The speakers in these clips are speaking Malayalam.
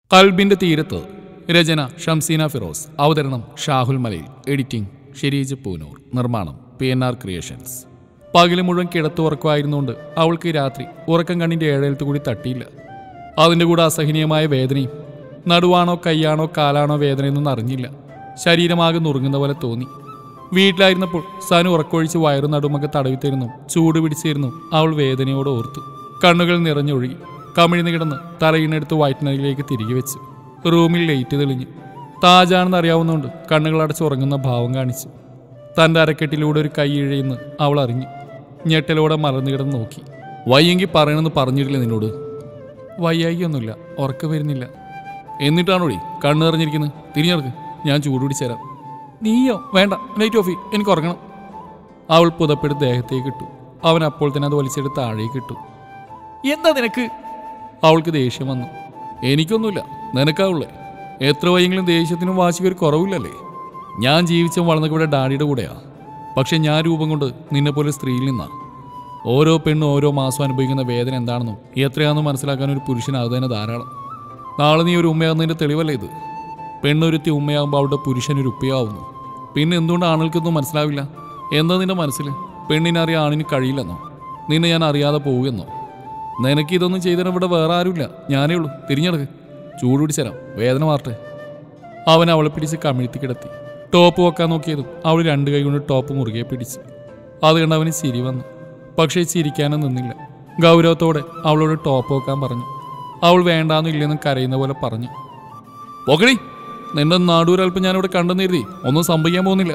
കൽബിന്റെ തീരത്ത്. രചന ഷംസീന ഫിറോസ്. അവതരണം ഷാഹുൽ മലയിൽ. എഡിറ്റിംഗ് ഷെരീജ് പൂനൂർ. നിർമ്മാണം PNR ക്രിയേഷൻസ്. പകല് മുഴുവൻ കിടത്തുറക്കമായിരുന്നുകൊണ്ട് അവൾക്ക് രാത്രി ഉറക്കം കണ്ണിന്റെ ഏഴെഴുത്ത് കൂടി തട്ടിയില്ല. അതിൻ്റെ കൂടെ അസഹനീയമായ വേദനയും. നടുവാണോ കൈയാണോ കാലാണോ വേദനയെന്നൊന്നും അറിഞ്ഞില്ല. ശരീരമാകെ നുറുങ്ങുന്ന പോലെ തോന്നി. വീട്ടിലായിരുന്നപ്പോൾ സനു ഉറക്കൊഴിച്ച് വയറു നടുമൊക്കെ തടവിത്തരുന്നു ചൂട് പിടിച്ചിരുന്നു. അവൾ വേദനയോടെ ഓർത്തു. കണ്ണുകൾ നിറഞ്ഞൊഴുകി. കമിഴ്ന്നു കിടന്ന് തലയിണെടുത്ത് വയറ്റിനരികിലേക്ക് തിരികെ വെച്ചു. റൂമിൽ ലൈറ്റ് തെളിഞ്ഞു. താജാണെന്ന് അറിയാവുന്നതുകൊണ്ട് കണ്ണുകൾ അടച്ച് ഉറങ്ങുന്ന ഭാവം കാണിച്ചു. തൻ്റെ അരക്കെട്ടിലൂടെ ഒരു കൈ ഇഴയുന്നു അവൾ അറിഞ്ഞു. ഞെട്ടലോടെ മറന്നു കിടന്ന് നോക്കി. വയ്യെങ്കിൽ പറയണമെന്ന് പറഞ്ഞിട്ടില്ല നിന്നോട്? വയ്യായിക്കൊന്നുമില്ല, ഉറക്കം വരുന്നില്ല. എന്നിട്ടാണോടി കണ്ണ് നിറഞ്ഞിരിക്കുന്നത്? തിരിഞ്ഞെടുക്ക്, ഞാൻ ചൂട് പിടിച്ചേരാം. നീയോ? വേണ്ട, ലൈറ്റ് ഓഫ്, എനിക്ക് ഉറങ്ങണം. അവൾ പുതപ്പെടുത്ത് ദേഹത്തേക്ക് ഇട്ടു. അവൻ അപ്പോൾ തന്നെ അത് വലിച്ചെടുത്ത് താഴേക്ക് ഇട്ടു. എന്താ നിനക്ക്? അവൾക്ക് ദേഷ്യം വന്നു. എനിക്കൊന്നുമില്ല, നിനക്കാവുള്ളേ. എത്ര വയ്യെങ്കിലും ദേഷ്യത്തിനും വാശിക്കും ഒരു കുറവില്ലല്ലേ? ഞാൻ ജീവിച്ചും വളർന്നൊക്കെ ഇവിടെ ഡാഡിയുടെ കൂടെയാ. പക്ഷെ ഞാൻ രൂപം കൊണ്ട് നിന്നെപ്പോലെ സ്ത്രീയിൽ നിന്നാ. ഓരോ പെണ്ണും ഓരോ മാസം അനുഭവിക്കുന്ന വേദന എന്താണെന്നും എത്രയാണെന്നും മനസ്സിലാക്കാൻ ഒരു പുരുഷനാകുക തന്നെ ധാരാളം. നാളെ നീ ഒരു ഉമ്മയാകുന്നതിൻ്റെ തെളിവല്ലേ ഇത്? പെണ്ണൊരുത്തി ഉമ്മയാകുമ്പോൾ അവളുടെ പുരുഷനൊരു ഉപ്പയാവുന്നു. പിന്നെ എന്തുകൊണ്ട് ആണുങ്ങൾക്കൊന്നും മനസ്സിലാവില്ല? എന്താ നിന്റെ മനസ്സിൽ? പെണ്ണിനറിയാൻ ആണിന് കഴിയില്ലെന്നോ? നിന്നെ ഞാൻ അറിയാതെ പോവുകയെന്നോ? നിനക്ക് ഇതൊന്നും ചെയ്തതിന് ഇവിടെ വേറെ ആരുമില്ല, ഞാനേ ഉള്ളൂ. തിരിഞ്ഞെടുക്ക്, ചൂട് പിടിച്ചരാം, വേദന മാറട്ടെ. അവൻ അവളെ പിടിച്ച് കമിഴ്ത്തി കിടത്തി. ടോപ്പ് വെക്കാൻ നോക്കിയതും അവൾ രണ്ട് കൈ കൊണ്ട് ടോപ്പ് മുറുകെ പിടിച്ചു. അത് കണ്ട് അവന് ചിരി വന്നു. പക്ഷേ ചിരിക്കാനും നിന്നില്ല. ഗൗരവത്തോടെ അവളോട് ടോപ്പ് വെക്കാൻ പറഞ്ഞു. അവൾ വേണ്ടാന്നും ഇല്ലെന്നും കരയുന്ന പോലെ പറഞ്ഞു. പോകടി, നിന്റെ നാടൂരൽപ്പം ഞാനിവിടെ കണ്ടെന്ന് കരുതി ഒന്നും സംഭവിക്കാൻ പോകുന്നില്ല.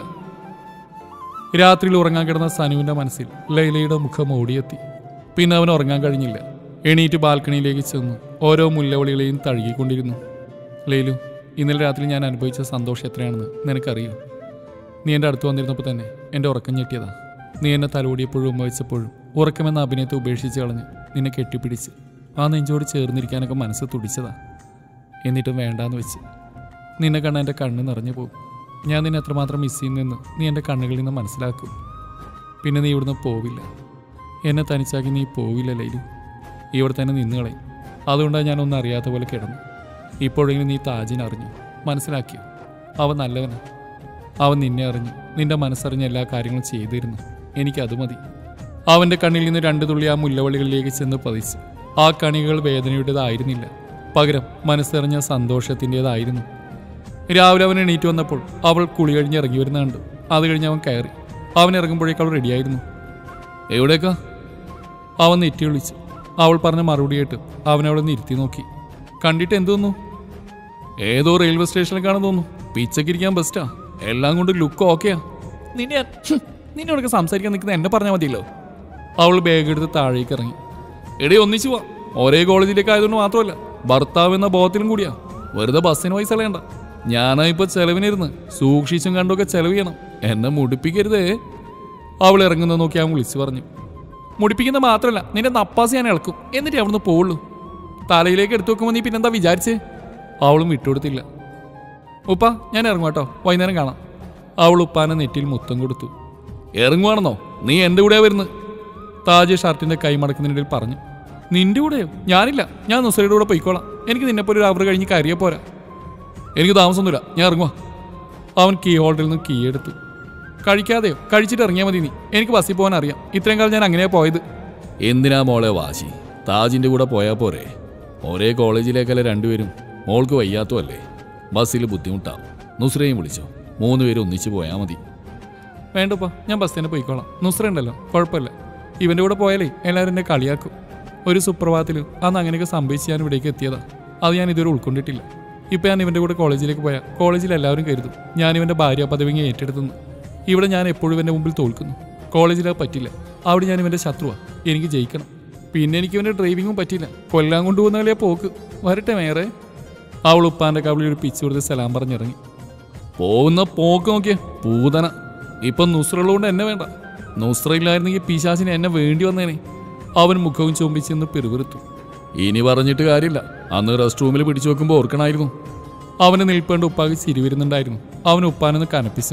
രാത്രിയിൽ ഉറങ്ങാൻ കിടന്ന സനുവിൻ്റെ മനസ്സിൽ ലൈലയുടെ മുഖം ഓടിയെത്തി. പിന്നെ അവൻ ഉറങ്ങാൻ കഴിഞ്ഞില്ല. എണീറ്റ് ബാൽക്കണിയിലേക്ക് ചെന്നു ഓരോ മുല്ലവളികളെയും തഴുകിക്കൊണ്ടിരുന്നു. ലൈലു, ഇന്നലെ രാത്രി ഞാൻ അനുഭവിച്ച സന്തോഷം എത്രയാണെന്ന് നിനക്കറിയോ? നീ എൻ്റെ അടുത്ത് വന്നിരുന്നപ്പോൾ തന്നെ എൻ്റെ ഉറക്കം ഞെട്ടിയതാ. നീ എന്നെ തലോടിയപ്പോഴും ഉമ്മ വെച്ചപ്പോഴും ഉറക്കമെന്ന അഭിനയത്തെ ഉപേക്ഷിച്ച് കളഞ്ഞ് നിന്നെ കെട്ടിപ്പിടിച്ച് ആ നെഞ്ചോട് ചേർന്നിരിക്കാനൊക്കെ മനസ്സ് തുടിച്ചതാ. എന്നിട്ടും വേണ്ടാന്ന് വെച്ച്. നിന്നെ കണ്ട എൻ്റെ കണ്ണ് നിറഞ്ഞു പോകും. ഞാൻ നിന്നെ എത്രമാത്രം മിസ് ചെയ്യുന്നെന്ന് നീ എൻ്റെ കണ്ണുകളിൽ നിന്ന് മനസ്സിലാക്കും. പിന്നെ നീ ഇവിടുന്ന് പോവില്ല. എന്നെ തനിച്ചാക്കി നീ പോവില്ല ലൈലു. ഇവിടെ തന്നെ നിന്നുകളയും. അതുകൊണ്ടാണ് ഞാനൊന്നും അറിയാത്ത പോലെ കിടന്നു. ഇപ്പോഴെങ്കിലും നീ താജിനെ അറിഞ്ഞു, മനസ്സിലാക്കിയോ? അവൻ നല്ലവനാ. അവൻ നിന്നെ അറിഞ്ഞു, നിന്റെ മനസ്സറിഞ്ഞ എല്ലാ കാര്യങ്ങളും ചെയ്തിരുന്നു. എനിക്കത് മതി. അവൻ്റെ കണ്ണിൽ നിന്ന് രണ്ട് തുള്ളി ആ മുല്ലവള്ളികളിലേക്ക് ചെന്ന് പതിച്ചു. ആ കണികൾ വേദനയുടേതായിരുന്നില്ല, പകരം മനസ്സറിഞ്ഞ സന്തോഷത്തിൻ്റെതായിരുന്നു. രാവിലെ അവൻ എണീറ്റ് വന്നപ്പോൾ അവൾ കുളി കഴിഞ്ഞ് ഇറങ്ങി വരുന്ന കണ്ടു. അത് കഴിഞ്ഞ് അവൻ കയറി. അവൻ ഇറങ്ങുമ്പോഴേക്ക് അവൾ റെഡിയായിരുന്നു. എവിടേക്കാ? അവൻ നെറ്റി വിളിച്ചു. അവൾ പറഞ്ഞ മറുപടി കേട്ട് അവനവളെ നിർത്തി നോക്കി. കണ്ടിട്ട് എന്ത് തോന്നുന്നു? ഏതോ റെയിൽവേ സ്റ്റേഷനിലേക്കാണെന്ന് തോന്നുന്നു. പിച്ചക്കിരിക്കാൻ ബെസ്റ്റാ, എല്ലാം കൊണ്ട് ലുക്ക് ഓക്കെയാ. നിന്നോടൊക്കെ സംസാരിക്കാൻ നിൽക്കുന്ന എന്നെ പറഞ്ഞാൽ മതിയല്ലോ. അവൾ ബാഗ് എടുത്ത് താഴേക്ക് ഇറങ്ങി. എടേ, ഒന്നിച്ചു പോവാം. ഒരേ കോളേജിലേക്ക് ആയതുകൊണ്ട് മാത്രമല്ല, ഭർത്താവ് എന്ന ബോധത്തിലും കൂടിയാ. വെറുതെ ബസ്സിന് പൈസ കളയണ്ട. ഞാനാ ഇപ്പോൾ ചെലവിനിരുന്ന് സൂക്ഷിച്ചും കണ്ടൊക്കെ ചെലവ് ചെയ്യണം. എന്നെ മുടിപ്പിക്കരുതേ. അവൾ ഇറങ്ങുന്നത് നോക്കി അവൻ വിളിച്ചു പറഞ്ഞു. മുടിപ്പിക്കുന്ന മാത്രമല്ല, നിന്റെ നപ്പാസ് ഞാൻ ഇളക്കും, എന്നിട്ട് അവിടുന്ന് പോവുള്ളൂ. തലയിലേക്ക് എടുത്തു വെക്കുമ്പോൾ നീ പിന്നെന്താ വിചാരിച്ചേ? അവളും വിട്ടുകൊടുത്തില്ല. ഉപ്പ, ഞാൻ ഇറങ്ങും കേട്ടോ, വൈകുന്നേരം കാണാം. അവൾ ഉപ്പാനെ നെറ്റിയിൽ മുത്തം കൊടുത്തു. ഇറങ്ങുവാണെന്നോ? നീ എൻ്റെ കൂടെയാ വരുന്നത്? താജ് ഷർട്ടിൻ്റെ കൈ മടക്കുന്നതിനിടയിൽ പറഞ്ഞു. നിന്റെ കൂടെയോ? ഞാനില്ല, ഞാൻ നുസരയുടെ കൂടെ പോയിക്കോളാം. എനിക്ക് നിന്നെപ്പോലെ ഒരു അവർ കഴിഞ്ഞ് കയറിയ പോരാ. എനിക്ക് താമസമൊന്നുമില്ല, ഞാൻ ഇറങ്ങുക. അവൻ കീ ഹോൾഡറിൽ നിന്ന് കീ എടുത്തു. കഴിക്കാതെയോ? കഴിച്ചിട്ട് ഇറങ്ങിയാൽ മതി നീ. എനിക്ക് ബസ്സിൽ പോകാൻ അറിയാം. ഇത്രയും കാലം ഞാൻ അങ്ങനെയാ പോയത്. എന്തിനാ മോളെ വാശി? താജിൻ്റെ കൂടെ പോയാൽ പോരെ? ഒരേ കോളേജിലേക്കല്ലേ രണ്ടുപേരും. മോൾക്ക് വയ്യാത്തോ അല്ലേ? ബസ്സിൽ ബുദ്ധിമുട്ടാവും. നുസ്രയും വിളിച്ചോ, 3 പേരും ഒന്നിച്ച് പോയാൽ മതി. വേണ്ടപ്പാ, ഞാൻ ബസ് തന്നെ പോയിക്കോളാം. നുസ്ര ഉണ്ടല്ലോ, കുഴപ്പമില്ല. ഇവൻ്റെ കൂടെ പോയാലേ എല്ലാവരും എന്നെ കളിയാക്കും. ഒരു സുപ്രഭാതത്തിൽ അന്ന് അങ്ങനെയൊക്കെ സംഭവിച്ച് ഞാൻ ഇവിടേക്ക് എത്തിയതാ. അത് ഞാൻ ഇതുവരെ ഉൾക്കൊണ്ടിട്ടില്ല. ഇപ്പം ഞാൻ ഇവൻ്റെ കൂടെ കോളേജിലേക്ക് പോയാൽ കോളേജിൽ എല്ലാവരും കരുതും ഞാൻ ഇവൻ്റെ ഭാര്യ പദവി ഏറ്റെടുത്തുന്നു. ഇവിടെ ഞാൻ എപ്പോഴും ഇവൻ്റെ മുമ്പിൽ തോൽക്കുന്നു. കോളേജിലത് പറ്റില്ല. അവിടെ ഞാൻ ഇവൻ്റെ ശത്രുവാ. എനിക്ക് ജയിക്കണം. പിന്നെ എനിക്ക് ഇവൻ്റെ ഡ്രൈവിങ്ങും പറ്റില്ല. കൊല്ലാൻ കൊണ്ടുപോകുന്നല്ലേ പോക്ക്. വരട്ടെ മേറെ. അവൾ ഉപ്പാൻ്റെ കവിളിൽ ഒരു പിച്ച് കൊടുത്ത് സലാം പറഞ്ഞിറങ്ങി. പോകുന്ന പോക്ക് നോക്കിയേ പൂതന. ഇപ്പം നുസ്രയുള്ളതുകൊണ്ട് എന്നെ വേണ്ട. നുസ്ര ഇല്ലായിരുന്നെങ്കിൽ പിശാചിന് എന്നെ വേണ്ടി വന്നേനെ. അവൻ മുഖവും ചുംബിച്ചെന്ന് പിറുപിറുത്തു. ഇനി പറഞ്ഞിട്ട് കാര്യമില്ല. അന്ന് റെസ്റ്റ് റൂമിൽ പിടിച്ചു വെക്കുമ്പോൾ ഓർക്കണമായിരുന്നു. അവനെ നിൽപ്പേണ്ട ഉപ്പാക്ക് ചിരി വരുന്നുണ്ടായിരുന്നു. അവൻ ഉപ്പാനൊന്ന് കനപ്പിച്ച്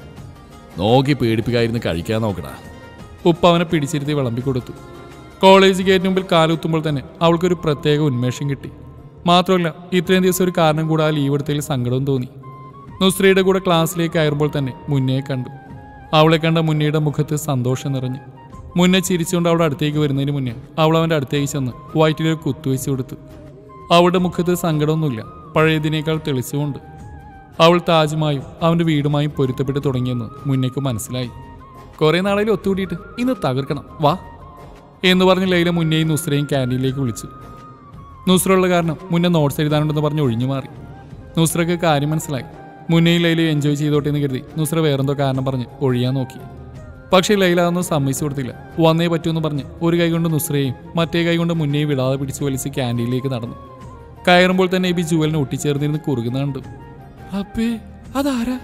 നോക്കി പേടിപ്പിക്കായിരുന്നു കഴിക്കാൻ നോക്കടാ. ഉപ്പ അവനെ പിടിച്ചിരുത്തി വിളമ്പിക്കൊടുത്തു. കോളേജ് ഗേറ്റിന് മുമ്പിൽ കാലുത്തുമ്പോൾ തന്നെ അവൾക്കൊരു പ്രത്യേക ഉന്മേഷം കിട്ടി. മാത്രമല്ല ഇത്രയും ദിവസം ഒരു കാരണം കൂടാതെ ലീവ് എടുത്തതിൽ സങ്കടവും തോന്നി. നുസ്രയുടെ കൂടെ ക്ലാസ്സിലേക്ക് കയറുമ്പോൾ തന്നെ മുന്നേ കണ്ടു. അവളെ കണ്ട മുന്നയുടെ മുഖത്ത് സന്തോഷം നിറഞ്ഞു. മുന്നേ ചിരിച്ചുകൊണ്ട് അവളുടെ അടുത്തേക്ക് വരുന്നതിന് മുന്നേ അവൾ അവൻ്റെ അടുത്തേക്ക് ചെന്ന് വയറ്റിലൊരു കുത്തുവെച്ച് കൊടുത്തു. അവളുടെ മുഖത്ത് സങ്കടമൊന്നുമില്ല, പഴയതിനേക്കാൾ തെളിച്ചുകൊണ്ട്. അവൾ താജുമായും അവൻ്റെ വീടുമായും പൊരുത്തപ്പെട്ട് തുടങ്ങിയെന്ന് മുന്നേക്ക് മനസ്സിലായി. കുറേ നാളിൽ ഒത്തുകൂടിയിട്ട് ഇന്ന് തകർക്കണം, വാ എന്ന് പറഞ്ഞ് ലൈല മുന്നേയും നുസ്രയും ക്യാൻറ്റീനിലേക്ക് വിളിച്ചു. നുസ്രയുള്ള കാരണം മുന്നേ നോട്ട്സ് എഴുതാനുണ്ടെന്ന് പറഞ്ഞ് ഒഴിഞ്ഞു മാറി. നുസ്രക്ക് കാര്യം മനസ്സിലായി. മുന്നേയും ലൈലയും എൻജോയ് ചെയ്തോട്ടെ എന്ന് കരുതി നുസ്ര വേറെന്തോ കാരണം പറഞ്ഞ് ഒഴിയാൻ നോക്കി. പക്ഷേ ലൈല അതൊന്നും സമ്മതിച്ചു കൊടുത്തില്ല. വന്നേ പറ്റുമെന്ന് പറഞ്ഞ് ഒരു കൈ കൊണ്ട് നുസ്രയെയും മറ്റേ കൈ കൊണ്ട് മുന്നേയും വിടാതെ പിടിച്ചു വലിച്ച് ക്യാൻറ്റീനിലേക്ക് നടന്നു. കയറുമ്പോൾ തന്നെ എബി ജുവലിനെ ഒട്ടിച്ചേർന്നിരുന്ന് കുറുകുന്നുണ്ട്. അപ്പേ അതാരാ?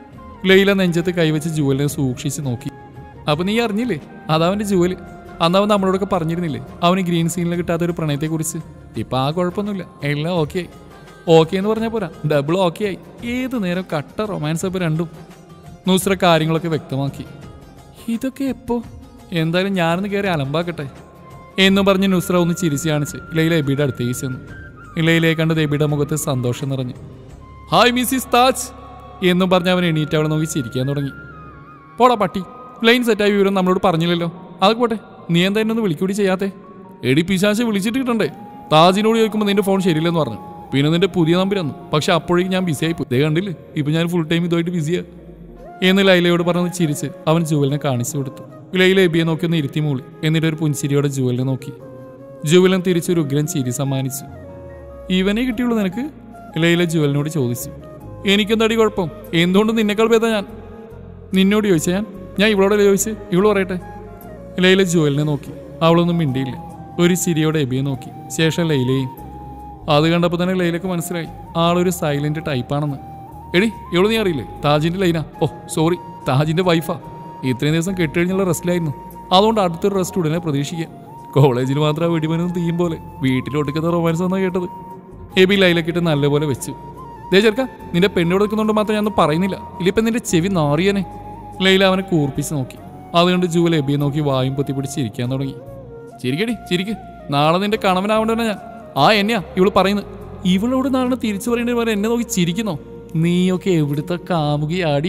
ലൈല നെഞ്ചത്ത് കൈവച്ച് ജുവലിനെ സൂക്ഷിച്ച് നോക്കി. അപ്പൊ നീ അറിഞ്ഞില്ലേ, അതവന്റെ ജുവല്. അന്നവൻ നമ്മളോടൊക്കെ പറഞ്ഞിരുന്നില്ലേ അവന് ഗ്രീൻ സീനിൽ കിട്ടാത്തൊരു പ്രണയത്തെക്കുറിച്ച്. ഇപ്പം ആ കുഴപ്പമൊന്നുമില്ല, എല്ലാം ഓക്കെ ആയി. ഓക്കെ എന്ന് പറഞ്ഞാൽ പോരാ, ഡബിൾ ഓക്കെ ആയി. ഏത് നേരം കട്ട റൊമാൻസ് അപ്പോൾ രണ്ടും. നുസ്ര കാര്യങ്ങളൊക്കെ വ്യക്തമാക്കി. ഇതൊക്കെ എപ്പോ? എന്തായാലും ഞാനൊന്ന് കയറി അലമ്പാക്കട്ടെ എന്നും പറഞ്ഞ് നുസ്ര ഒന്ന് ചിരിച്ച് കാണിച്ച് ലൈല എബിയുടെ അടുത്തേക്ക് ചെന്നു. ലൈലയെ കണ്ടത് എബിയുടെ മുഖത്ത് സന്തോഷം നിറഞ്ഞു. ഹായ് മിസ്സിസ് താജ് എന്നും പറഞ്ഞ് അവൻ എണീറ്റ് അവളെ നോക്കി ചിരിക്കാൻ തുടങ്ങി. പോടാ പട്ടി, ലൈൻ സെറ്റായ വിവരം നമ്മളോട് പറഞ്ഞില്ലല്ലോ. അതൊക്കെ പോട്ടെ, നീ എന്താ എന്നെ ഒന്ന് വിളിക്കൂടി ചെയ്യാത്തേ? എടി പിശാശ് വിളിച്ചിട്ട് കിട്ടണ്ടേ? താജിനോട് ചോദിക്കുമ്പോൾ നിന്റെ ഫോൺ ശരിയില്ലെന്ന് പറഞ്ഞു. പിന്നെ നിന്റെ പുതിയ നമ്പർ തന്നു. പക്ഷെ അപ്പോഴേക്കും ഞാൻ ബിസി ആയിപ്പോയി. ഇതേ കണ്ടില്ലേ, ഇപ്പം ഞാൻ ഫുൾ ടൈം ഇതുമായിട്ട് ബിസിയാ എന്ന് ലൈലയോട് പറഞ്ഞ് ചിരിച്ച് അവൻ ജുവലിനെ കാണിച്ചു കൊടുത്തു. ലൈല എബിയെ നോക്കി ഒന്ന് ഇരുത്തി മൂളി. എന്നിട്ട് ഒരു പുഞ്ചിരിയോടെ ജുവലിനെ നോക്കി. ജുവലൻ തിരിച്ചൊരു ഉഗ്രൻ ചിരി സമ്മാനിച്ചു. ഇവനെ കിട്ടിയുള്ളൂ നിനക്ക്? ലൈല ജുവലിനോട് ചോദിച്ചു. എനിക്കെന്താടി കുഴപ്പം? എന്തുകൊണ്ട് നിന്നെക്കാൾ ഭേദം ഞാൻ? നിന്നോട് ചോദിച്ചാൽ ഞാൻ ഇവളോട് ചോദിച്ച് ഇവള് പറയട്ടെ. ലൈല ജുവലിനെ നോക്കി. അവളൊന്നും മിണ്ടിയില്ല. ഒരു ചിരിയോടെ എബിയെ നോക്കി. ശേഷം ലൈലയും. അത് കണ്ടപ്പോൾ തന്നെ ലൈലക്ക് മനസ്സിലായി ആളൊരു സൈലന്റ് ടൈപ്പാണെന്ന്. എടി ഇവള് നീ അറിയില്ലേ, താജിന്റെ ലൈന. ഓ സോറി, താജിന്റെ വൈഫാ. ഇത്രയും ദിവസം കെട്ടുകഴിഞ്ഞുള്ള റെസ്റ്റിലായിരുന്നു. അതുകൊണ്ട് അടുത്തൊരു റെസ്റ്റ് ഉടനെ പ്രതീക്ഷിക്കുക. കോളേജിൽ മാത്രം വെടിമരുന്ന് തീയും പോലെ വീട്ടിലൊടുക്കുന്ന റൊമാൻസ് എന്നാണ് കേട്ടത്. എബി ലൈലക്കിട്ട് നല്ലപോലെ വെച്ചു. ദേ ചെറുക്ക, നിന്റെ പെണ്ണോട് എടുക്കുന്നതുകൊണ്ട് മാത്രം ഞാനൊന്നും പറയുന്നില്ല, ഇല്ലിപ്പം നിന്റെ ചെവി നാറിയനെ. ലൈല അവനെ കൂർപ്പിച്ച് നോക്കി. അതുകൊണ്ട് ജൂവൽ എബിയെ നോക്കി വായും പൊത്തി പിടിച്ച് ചിരിക്കാൻ തുടങ്ങി. ചിരിക്കടി ചിരിക്ക്, നാളെ നിന്റെ കണവനാവേണ്ടവനാ ഞാൻ. ആ എന്നെയാ ഇവള് പറയുന്നത്. ഇവളോട് നാളെ തിരിച്ചു പറയേണ്ടത് വരെ എന്നെ നോക്കി ചിരിക്കുന്നോ? നീയൊക്കെ എവിടുത്തെ കാമുകിയാടി?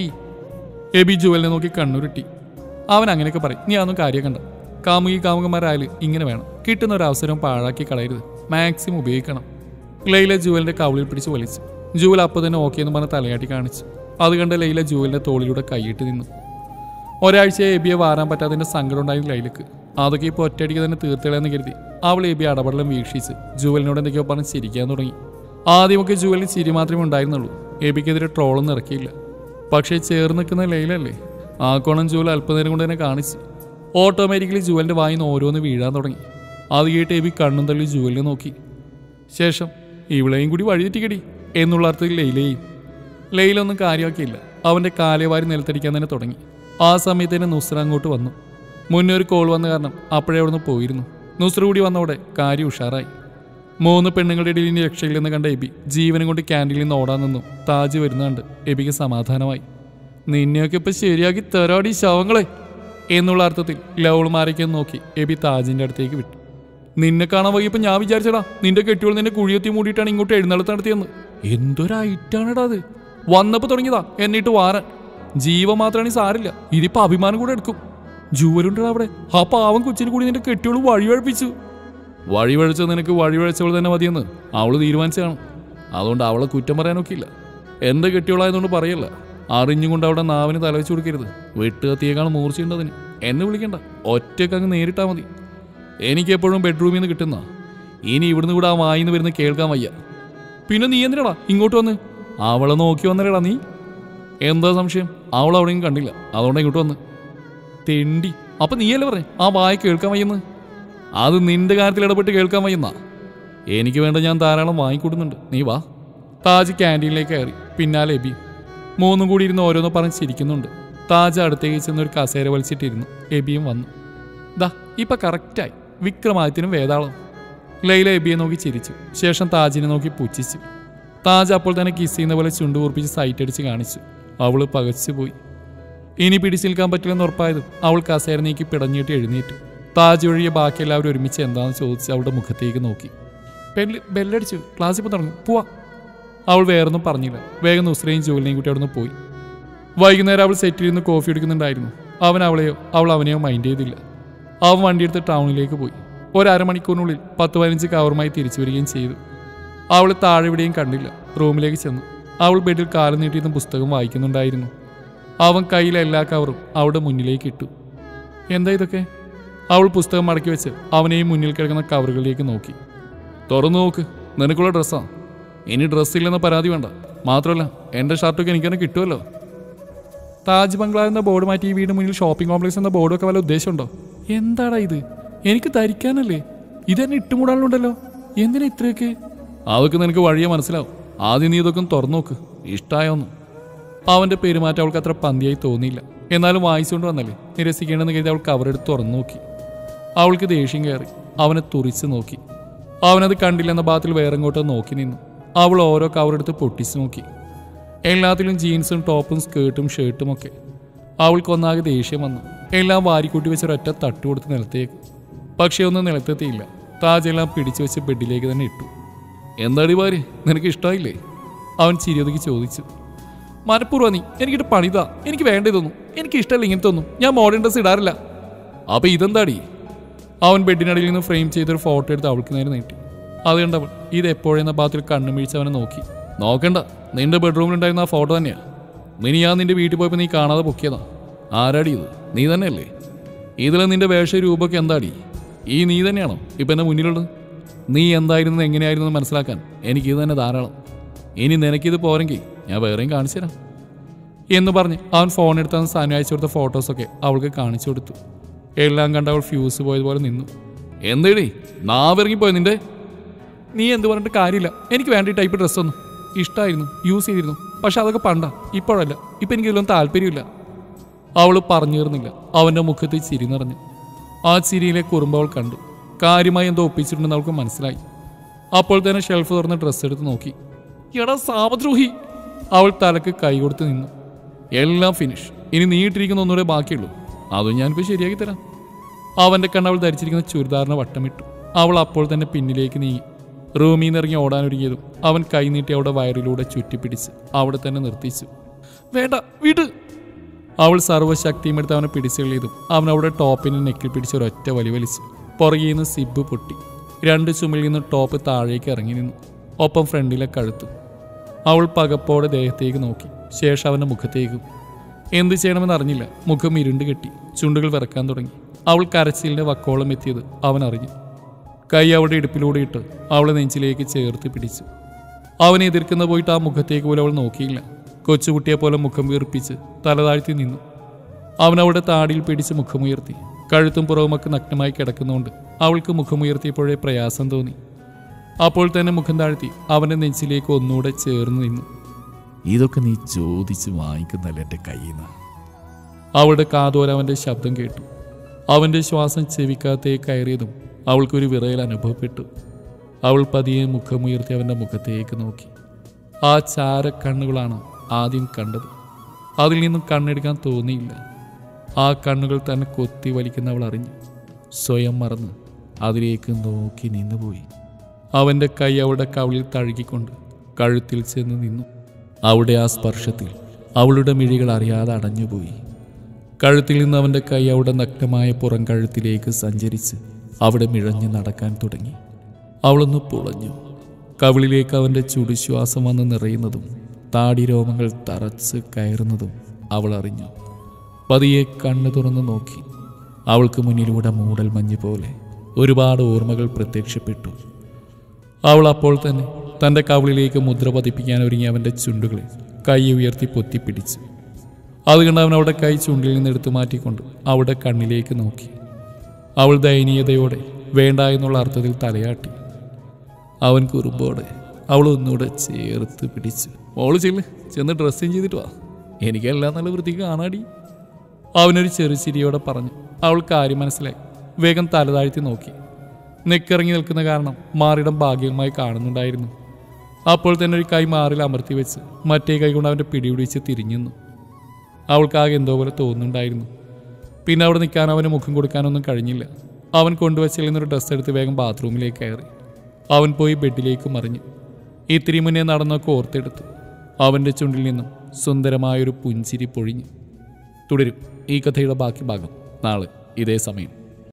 എബി ജുവലിനെ നോക്കി കണ്ണുരുട്ടി. അവൻ അങ്ങനെയൊക്കെ പറയും, നീ അതൊന്നും കാര്യം കണ്ട. കാമുകന്മാരായാലും ഇങ്ങനെ വേണം. കിട്ടുന്ന ഒരു അവസരം പാഴാക്കി കളയരുത്, മാക്സിമം ഉപയോഗിക്കണം. ലൈല ജുവലിന്റെ കവിളിൽ പിടിച്ച് വലിച്ചു. ജുവൽ അപ്പോൾ തന്നെ ഓക്കെ എന്ന് പറഞ്ഞ് തലയാട്ടി കാണിച്ചു. അത് കണ്ട് ലൈല ജുവലിന്റെ തോളിലൂടെ കൈയിട്ട് നിന്നു. ഒരാഴ്ചയെ എബിയെ വാരാൻ പറ്റാത്തതിന്റെ സങ്കടം ഉണ്ടായിരുന്നു ലൈലക്ക്. അതൊക്കെ ഇപ്പോൾ ഒറ്റയടിക്ക് തന്നെ തീർത്തളയെന്ന് കരുതി അവൾ എബി അടപടലം വീക്ഷിച്ച് ജുവലിനോട് എന്തൊക്കെയോ പറഞ്ഞ് ചിരിക്കാൻ തുടങ്ങി. ആദ്യമൊക്കെ ജുവലിന് ചിരി മാത്രമേ ഉണ്ടായിരുന്നുള്ളൂ. എബിക്കെതിരെ ട്രോളൊന്നും ഇറക്കിയില്ല. പക്ഷേ ചേർന്ന് നിൽക്കുന്ന ലൈലല്ലേ, ആ കോണം ജുവൽ അല്പനേരം കൊണ്ട് തന്നെ കാണിച്ചു. ഓട്ടോമാറ്റിക്കലി ജുവലിന്റെ വായിന്ന് ഓരോന്ന് വീഴാൻ തുടങ്ങി. അത് കേട്ട് എബി കണ്ണും തള്ളി ജുവലിനെ നോക്കി. ശേഷം ഇവളെയും കൂടി വഴിതെറ്റിക്കടി എന്നുള്ള അർത്ഥത്തിൽ ലൈലയും. ലൈല ഒന്നും കാര്യമാക്കിയില്ല. അവൻ്റെ കാലേവാരി നിലത്തടിക്കാൻ തന്നെ തുടങ്ങി. ആ സമയത്ത് തന്നെ നുസ്ര അങ്ങോട്ട് വന്നു. മുന്നേ ഒരു കോൾ വന്ന കാരണം അപ്പോഴേ അവിടുന്ന് പോയിരുന്നു. നുസ്ര കൂടി വന്നവിടെ കാര്യം ഉഷാറായി. 3 പെണ്ണുങ്ങളുടെ ഇടയിൽ ഇനി രക്ഷയില്ലെന്ന് കണ്ട എബി ജീവനം കൊണ്ട് ക്യാൻറ്റീനിൽ നിന്ന് ഓടാൻ നിന്നു. താജ് വരുന്നുണ്ട്. എബിക്ക് സമാധാനമായി. നിന്നെയൊക്കെ ഇപ്പം ശരിയാക്കി തരാടി ശവങ്ങളെ എന്നുള്ള അർത്ഥത്തിൽ ലവൾമാരേക്കൊന്ന് നോക്കി എബി താജിൻ്റെ അടുത്തേക്ക് വിട്ടു. നിന്നെ കാണാൻ വൈകിയപ്പോൾ ഞാൻ വിചാരിച്ചടാ നിന്റെ കെട്ടിയോൾ നിന്നെ കുഴിയെത്തി മൂടിയിട്ടാണ് ഇങ്ങോട്ട് എഴുന്നള്ളത്ത് നടത്തിയെന്ന്. എന്തൊരൈറ്റാണെടാ അത്. വന്നപ്പോൾ തുടങ്ങിയതാ എന്നിട്ട് വാരാൻ. ജീവൻ മാത്രമാണ് സാരില്ല, ഇതിപ്പോൾ അഭിമാനം കൂടെ എടുക്കും. ജൂവലുണ്ടടാ അവിടെ. ആ പാവം കൊച്ചിന് കൂടി നിന്റെ കെട്ടിയോൾ വഴിവഴപ്പിച്ചു. വഴിവഴച്ച നിനക്ക് വഴിവഴച്ചവൾ തന്നെ മതിയെന്ന് അവള് തീരുമാനിച്ചതാണ്. അതുകൊണ്ട് അവളെ കുറ്റം പറയാനൊക്കെ ഇല്ല. എൻ്റെ കെട്ടിയോളായതുകൊണ്ട് പറയല്ല. അറിഞ്ഞുകൊണ്ട് അവിടെ നാവിന് തലവെച്ച് കൊടുക്കരുത്. വെട്ടുകത്തിയേക്കാൾ മൂർച്ചയുണ്ടതിന്. എന്നെ വിളിക്കണ്ട, ഒറ്റയ്ക്ക് അങ്ങ് നേരിട്ടാൽ മതി. എനിക്കെപ്പോഴും ബെഡ്റൂമിൽ നിന്ന് കിട്ടുന്ന. ഇനി ഇവിടുന്ന് കൂടെ ആ വായിന്ന് വരുന്ന കേൾക്കാൻ വയ്യ. പിന്നെ നീ എന്തിനാടാ ഇങ്ങോട്ട് വന്ന്? അവളെ നോക്കി വന്നല്ലേടാ നീ. എന്താ സംശയം? അവൾ അവിടെയും കണ്ടില്ല, അതുകൊണ്ട് ഇങ്ങോട്ട് വന്ന്. തെണ്ടി, അപ്പം നീയല്ലേ പറഞ്ഞേ ആ വായ കേൾക്കാൻ വയ്യെന്ന്? അത് നിന്റെ കാര്യത്തിൽ ഇടപെട്ട് കേൾക്കാൻ വയ്യെന്നാ. എനിക്ക് വേണ്ട ഞാൻ ധാരാളം വാങ്ങിക്കൂടുന്നുണ്ട്, നീ വാ. താജ് ക്യാൻറ്റീനിലേക്ക് കയറി. പിന്നാലെ എബി. 3 കൂടി ഇരുന്ന് ഓരോന്ന് പറഞ്ഞ് ചിരിക്കുന്നുണ്ട്. താജ് അടുത്തേക്ക് ചെന്നൊരു കസേര വലിച്ചിട്ടിരുന്നു. എബിയും വന്നു. ദാ ഇപ്പം കറക്റ്റായി. വിക്രമാദിത്യനും വേതാളം. ലൈല എബിയെ നോക്കി ചിരിച്ചു. ശേഷം താജിനെ നോക്കി പുച്ഛിച്ചു. താജ് അപ്പോൾ തന്നെ കിസ് ചെയ്യുന്ന പോലെ ചുണ്ടു കൂർപ്പിച്ച് സൈറ്റ് അടിച്ച് കാണിച്ചു. അവള് പകച്ചുപോയി. ഇനി പിടിച്ചു നിൽക്കാൻ പറ്റില്ലെന്ന് ഉറപ്പായതും അവൾ കസേര നീക്കി പിടഞ്ഞിട്ട് എഴുന്നേറ്റു. താജ് ഒഴികെ ബാക്കി എല്ലാവരും ഒരുമിച്ച് എന്താണെന്ന് ചോദിച്ച് അവളുടെ മുഖത്തേക്ക് നോക്കി. ബെല്ലടിച്ചു, ക്ലാസ് ഇപ്പോൾ തുടങ്ങും, പോവാ. അവൾ വേറൊന്നും പറഞ്ഞില്ല. വേഗം നുസ്രയും ജോലിനെയും കൂട്ടി അവിടെ നിന്ന് പോയി. വൈകുന്നേരം അവൾ സെറ്റിൽ നിന്ന് കോഫി എടുക്കുന്നുണ്ടായിരുന്നു. അവൻ അവളെയോ അവൾ അവനെയോ മൈൻഡ് ചെയ്തില്ല. അവൻ വണ്ടിയെടുത്ത് ടൗണിലേക്ക് പോയി. ഒരമണിക്കൂറിനുള്ളിൽ 10-15 കവറുമായി തിരിച്ചു വരികയും ചെയ്തു. അവൾ താഴെ എവിടെയും കണ്ടില്ല. റൂമിലേക്ക് ചെന്നു. അവൾ ബെഡിൽ കാലം നീട്ടിയിരുന്ന പുസ്തകം വായിക്കുന്നുണ്ടായിരുന്നു. അവൻ കയ്യിലെ എല്ലാ കവറും അവളുടെ മുന്നിലേക്ക് ഇട്ടു. എന്താ ഇതൊക്കെ? അവൾ പുസ്തകം മടക്കി വെച്ച് അവനെയും മുന്നിൽ കിടക്കുന്ന കവറുകളിലേക്ക് നോക്കി. തുറന്നു നോക്ക്, നിനക്കുള്ള ഡ്രസ്സാണ്. ഇനി ഡ്രസ്സില്ലെന്ന പരാതി വേണ്ട. മാത്രമല്ല എൻ്റെ ഷർട്ടൊക്കെ എനിക്കെന്നെ കിട്ടുമല്ലോ. താജ് ബംഗ്ലാവ് എന്ന ബോർഡ് മാറ്റി ഈ വീട് മുന്നിൽ ഷോപ്പിംഗ് കോംപ്ലക്സ് എന്ന ബോർഡൊക്കെ വല്ല ഉദ്ദേശമുണ്ടോ? എന്താടാ ഇത്? എനിക്ക് ധരിക്കാനല്ലേ? ഇതെന്നെ ഇട്ടുമൂടാനുണ്ടല്ലോ. എന്തിനാ ഇത്രയൊക്കെ? അതൊക്കെ നിനക്ക് വഴിയെ മനസ്സിലാവും. ആദ്യം നീ ഇതൊക്കെ തുറന്നു നോക്ക്, ഇഷ്ടമായോന്ന്. അവൻ്റെ പെരുമാറ്റം അവൾക്ക് അത്ര പന്തിയായി തോന്നിയില്ല. എന്നാലും വായിച്ചുകൊണ്ട് വന്നല്ലേ, നിരസിക്കേണ്ടെന്ന് കരുതി അവൾ കവറെടുത്ത് തുറന്നു നോക്കി. അവൾക്ക് ദേഷ്യം കയറി. അവനെ തുറിച്ച് നോക്കി. അവനത് കണ്ടില്ലെന്ന ഭാഗത്തിൽ വേറെങ്ങോട്ടോ നോക്കി നിന്നു. അവൾ ഓരോ കവറെടുത്ത് പൊട്ടിച്ച് നോക്കി. എല്ലാത്തിലും ജീൻസും ടോപ്പും സ്കേർട്ടും ഷർട്ടും ഒക്കെ. അവൾക്കൊന്നാകെ ദേഷ്യം വന്നു. എല്ലാം വാരിക്കൂട്ടി വെച്ചൊരൊറ്റ തട്ട് കൊടുത്ത് നിലത്തേക്ക്. പക്ഷേ ഒന്നും നിലത്തെത്തിയില്ല. താജെല്ലാം പിടിച്ചു വെച്ച് ബെഡിലേക്ക് തന്നെ ഇട്ടു. എന്താടി ഭാര്യ, നിനക്ക് ഇഷ്ടമായില്ലേ? അവൻ ചിരിയൊതുക്കി ചോദിച്ചു. മനഃപൂർവ്വം നീ എനിക്കിട്ട് പണിതാ. എനിക്ക് വേണ്ടതൊന്നും എനിക്ക് ഇഷ്ടമല്ല. ഇങ്ങനത്തെ ഒന്നും ഞാൻ മോഡേൺ ഡ്രസ് ഇടാറില്ല. അപ്പം ഇതെന്താടി? അവൻ ബെഡിനടിയിൽ നിന്ന് ഫ്രെയിം ചെയ്തൊരു ഫോട്ടോ എടുത്ത് അവൾക്ക് നേരെ നീട്ടി. അത് കണ്ടവൾ ഇത് എപ്പോഴെന്ന ഭാഗത്തിൽ കണ്ണു വീഴ്ച അവനെ നോക്കി. നോക്കണ്ട, നിന്റെ ബെഡ്റൂമിലുണ്ടായിരുന്ന ആ ഫോട്ടോ തന്നെയാ. ഞാൻ നിന്റെ വീട്ടിൽ പോയപ്പോൾ നീ കാണാതെ പൊക്കിയതാ. ആരാടി ഇത്? നീ തന്നെയല്ലേ? ഇതിൽ നിന്റെ വേഷ രൂപമൊക്കെ എന്താടി? ഈ നീ തന്നെയാണോ ഇപ്പം എൻ്റെ മുന്നിലുള്ളത്? നീ എന്തായിരുന്നു എങ്ങനെയായിരുന്നു മനസ്സിലാക്കാൻ എനിക്കിത് തന്നെ ധാരാളം. ഇനി നിനക്കിത് പോരെങ്കിൽ ഞാൻ വേറെയും കാണിച്ചു തരാം എന്ന് പറഞ്ഞ് അവൻ ഫോൺ എടുത്താൽ സാധനം അയച്ചു കൊടുത്ത ഫോട്ടോസൊക്കെ അവൾക്ക് കാണിച്ചു കൊടുത്തു. എല്ലാം കണ്ട് അവൾ ഫ്യൂസ് പോയതുപോലെ നിന്നു. എന്തേടി നാവിറങ്ങിപ്പോയി നിന്റെ? നീ എന്ത് പറഞ്ഞിട്ട് കാര്യമില്ല. എനിക്ക് വേണ്ട ഈ ടൈപ്പ് ഡ്രസ്സൊന്നും ഇഷ്ടമായിരുന്നു, യൂസ് ചെയ്തിരുന്നു. പക്ഷെ അതൊക്കെ പണ്ടാ, ഇപ്പോഴല്ല. ഇപ്പം എനിക്കിതിലൊന്നും താല്പര്യമില്ല. അവൾ പറഞ്ഞു തീർന്നില്ല. അവൻ്റെ മുഖത്ത് ചിരി നിറഞ്ഞു. ആ ചിരിയിലെ കുറുമ്പ് അവൾ കണ്ടു. കാര്യമായി എന്തോ ഒപ്പിച്ചിട്ടുണ്ടെന്ന് അവൾക്ക് മനസ്സിലായി. അപ്പോൾ തന്നെ ഷെൽഫ് തുറന്ന് ഡ്രസ്സ് എടുത്ത് നോക്കി. എടാ സാമദ്രോഹി! അവൾ തലക്ക് കൈ കൊടുത്ത് നിന്നു. എല്ലാം ഫിനിഷ്. ഇനി നീ ഇട്ടിരിക്കുന്ന ഒന്നുകൂടെ ബാക്കിയുള്ളൂ. അതും ഞാനിപ്പോൾ ശരിയാക്കി തരാം. അവൻ്റെ കണ്ണ് അവൾ ധരിച്ചിരിക്കുന്ന ചുരിദാറിന് വട്ടമിട്ടു. അവൾ അപ്പോൾ തന്നെ പിന്നിലേക്ക് നീങ്ങി. റൂമിൽ നിന്ന് ഇറങ്ങി ഓടാനൊരുങ്ങിയതും അവൻ കൈ നീട്ടി അവിടെ വയറിലൂടെ ചുറ്റിപ്പിടിച്ച് അവിടെ തന്നെ നിർത്തിച്ചു. വേണ്ട, വീട്! അവൾ സർവ്വശക്തിയും എടുത്ത് അവനെ പിടിച്ചുകളിയതും അവൻ അവിടെ ടോപ്പിന് നെക്കിൽ പിടിച്ച് ഒരൊറ്റ വലി വലിച്ചു. പുറകിൽ നിന്ന് സിബ് പൊട്ടി. 2 ചുമലിൽ നിന്ന് ടോപ്പ് താഴേക്ക് ഇറങ്ങി നിന്നു. ഒപ്പം ഫ്രണ്ടിലെ കഴുത്തും. അവൾ പകപ്പോടെ ദേഹത്തേക്ക് നോക്കി. ശേഷം അവൻ്റെ മുഖത്തേക്കും. എന്ത് ചെയ്യണമെന്ന് അറിഞ്ഞില്ല. മുഖം ഇരുണ്ട് കെട്ടി. ചുണ്ടുകൾ വിറക്കാൻ തുടങ്ങി. അവൾ കരച്ചിലിൻ്റെ വക്കോളം എത്തിയത് അവൻ അറിഞ്ഞു. കൈ അവളുടെ ഇടുപ്പിലൂടെ ഇട്ട് അവളെ നെഞ്ചിലേക്ക് ചേർത്ത് പിടിച്ചു. അവനെ എതിർക്കുന്ന പോയിട്ട് ആ മുഖത്തേക്ക് പോലും അവൾ നോക്കിയില്ല. കൊച്ചുകുട്ടിയെ പോലെ മുഖം വീർപ്പിച്ച് തലതാഴ്ത്തി നിന്നു. അവൻ അവളുടെ താടിയിൽ പിടിച്ച് മുഖമുയർത്തി. കഴുത്തും പുറവുമൊക്കെ നഗ്നമായി കിടക്കുന്നതുകൊണ്ട് അവൾക്ക് മുഖമുയർത്തിയപ്പോഴേ പ്രയാസം തോന്നി. അപ്പോൾ തന്നെ മുഖം താഴ്ത്തി അവൻ്റെ നെഞ്ചിലേക്ക് ഒന്നുകൂടെ ചേർന്ന് നിന്നു. ഇതൊക്കെ നീ ചോദിച്ച് വാങ്ങിക്കുന്നല്ല എൻ്റെ കയ്യിൽ നിന്ന്. അവളുടെ കാതോര അവൻ്റെ ശബ്ദം കേട്ടു. അവൻ്റെ ശ്വാസം ചെവിക്കകത്തേക്ക് കയറിയതും അവൾക്കൊരു വിറയൽ അനുഭവപ്പെട്ടു. അവൾ പതിയെ മുഖമുയർത്തി അവൻ്റെ മുഖത്തേക്ക് നോക്കി. ആ ചാരക്കണ്ണുകളാണ് ആദ്യം കണ്ടത്. അതിൽ നിന്നും കണ്ണെടുക്കാൻ തോന്നിയില്ല. ആ കണ്ണുകൾ തന്നെ കൊത്തി വലിക്കുന്ന അവൾ അറിഞ്ഞു. സ്വയം മറന്ന് അതിലേക്ക് നോക്കി നിന്നുപോയി. അവൻ്റെ കൈ അവളുടെ കവിളിൽ തഴുകിക്കൊണ്ട് കഴുത്തിൽ ചെന്ന് നിന്നു. അവിടെ ആ സ്പർശത്തിൽ അവളുടെ മിഴികൾ അറിയാതെ അടഞ്ഞുപോയി. കഴുത്തിൽ നിന്ന് അവൻ്റെ കൈ അവളുടെ നഗ്നമായ പുറം കഴുത്തിലേക്ക് സഞ്ചരിച്ച് അവിടെ മിഴഞ്ഞ് നടക്കാൻ തുടങ്ങി. അവളൊന്ന് പുളഞ്ഞു. കവിളിലേക്ക് അവൻ്റെ ചുടുശ്വാസം വന്ന് നിറയുന്നതും താടിരോമങ്ങൾ തറച്ച് കയറുന്നതും അവൾ അറിഞ്ഞു. പതിയെ കണ്ണു തുറന്നു നോക്കി. അവൾക്ക് മുന്നിലൂടെ മൂടൽ മഞ്ഞ് പോലെ ഒരുപാട് ഓർമ്മകൾ പ്രത്യക്ഷപ്പെട്ടു. അവൾ അപ്പോൾ തന്നെ തൻ്റെ കവിളിലേക്ക് മുദ്ര പതിപ്പിക്കാൻ ഒരുങ്ങി അവൻ്റെ ചുണ്ടുകളിൽ കൈ ഉയർത്തി പൊത്തിപ്പിടിച്ചു. അതുകൊണ്ട് അവൻ അവളുടെ കൈ ചുണ്ടിൽ നിന്ന് എടുത്തു മാറ്റിക്കൊണ്ട് അവളുടെ കണ്ണിലേക്ക് നോക്കി. അവൾ ദയനീയതയോടെ വേണ്ട എന്നുള്ള അർത്ഥത്തിൽ തലയാട്ടി. അവൻ കുറുമ്പോടെ അവൾ ഒന്നുകൂടെ ചേർത്ത് പിടിച്ചു. മോള് ചെന്ന് ഡ്രസ്സിങ് ചെയ്തിട്ട് വാ, എനിക്കെല്ലാം നല്ല വൃത്തിക്ക് കാണാടി. അവനൊരു ചെറുചിരിയോടെ പറഞ്ഞു. അവൾ കാര്യം മനസ്സിലായി. വേഗം തലതാഴ്ത്തി നോക്കി. നെക്കിറങ്ങി നിൽക്കുന്ന കാരണം മാറിടം ഭാഗ്യമായി കാണുന്നുണ്ടായിരുന്നു. അപ്പോൾ തന്നെ ഒരു കൈ മാറിൽ അമർത്തി വെച്ച് മറ്റേ കൈ കൊണ്ട് അവൻ്റെ പിടിപിടിച്ച് തിരിഞ്ഞു. അവൾക്കാകെ എന്തോ പോലെ തോന്നുന്നുണ്ടായിരുന്നു. പിന്നെ അവിടെ നിൽക്കാൻ അവന് മുഖം കൊടുക്കാനൊന്നും കഴിഞ്ഞില്ല. അവൻ കൊണ്ടുവച്ചിൽ നിന്നൊരു ഡ്രസ്സ് എടുത്ത് വേഗം ബാത്റൂമിലേക്ക് കയറി. അവൻ പോയി ബെഡിലേക്ക് മറിഞ്ഞു. ഇത്തിരി മുന്നേ നടന്നൊക്കെ ഓർത്തെടുത്തു. അവൻ്റെ ചുണ്ടിൽ നിന്നും സുന്ദരമായൊരു പുഞ്ചിരി പൊഴിഞ്ഞു. തുടരും ഈ കഥയുടെ ബാക്കി ഭാഗം നാളെ ഇതേ സമയം.